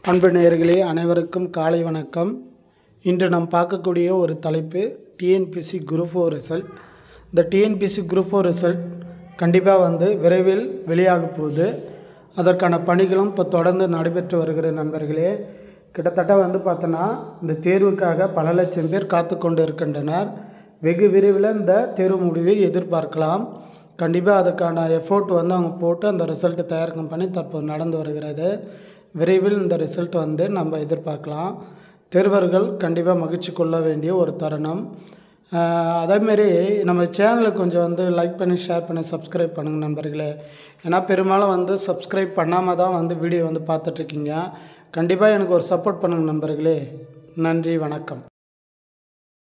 அன்பு நேயர்களே அனைவருக்கும் காலை வணக்கம். இன்று நாம் பார்க்கக்கூடிய ஒரு தலைப்பு டிஎன்பிஎஸ்சி குரூப் 4 ரிசல்ட். இந்த டிஎன்பிஎஸ்சி குரூப் 4 ரிசல்ட் கண்டிப்பாக விரைவில் வெளியாக போகுது. அதற்கான பணிகளும் இப்போ தொடர்ந்து நடைபெற்று வருகிற நண்பர்களே. கிட்டத்தட்ட பார்த்தோன்னா இந்த தேர்வுக்காக பல லட்சம் பேர் காத்து கொண்டு இருக்கின்றனர். வெகு விரைவில் இந்த தேர்வு முடிவை எதிர்பார்க்கலாம். கண்டிப்பாக அதுக்கான எஃபோர்ட் அவங்க போட்டு அந்த ரிசல்ட்டு தயாரிக்கும் பணி தற்போது நடந்து வருகிறது. விரைவில் இந்த ரிசல்ட் நம்ம எதிர்பார்க்கலாம். தேர்வர்கள் கண்டிப்பாக மகிழ்ச்சி கொள்ள வேண்டிய ஒரு தருணம். அதேமாரி நம்ம சேனலை கொஞ்சம் லைக் பண்ணி ஷேர் பண்ணி சப்ஸ்கிரைப் பண்ணுங்கள் நண்பர்களே. ஏன்னா பெரும்பாலும் சப்ஸ்கிரைப் பண்ணாமல் தான் வீடியோ பார்த்துட்ருக்கீங்க. கண்டிப்பாக எனக்கு ஒரு சப்போர்ட் பண்ணுங்கள் நண்பர்களே. நன்றி, வணக்கம்.